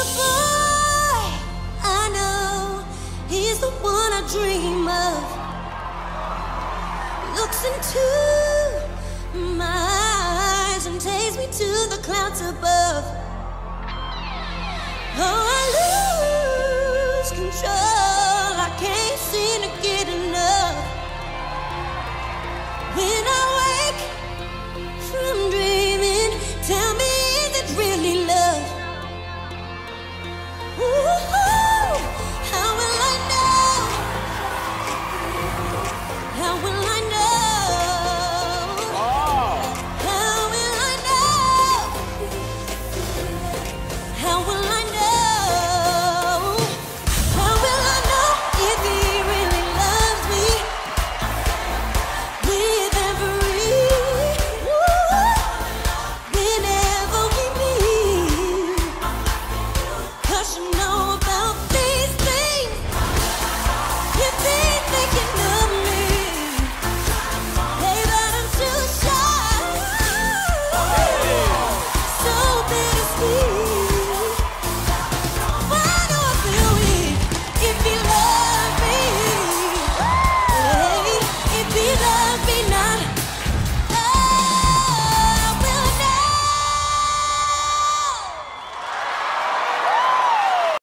the boy I know. He's the one I dream of. Looks into my eyes and takes me to the clouds above. Oh,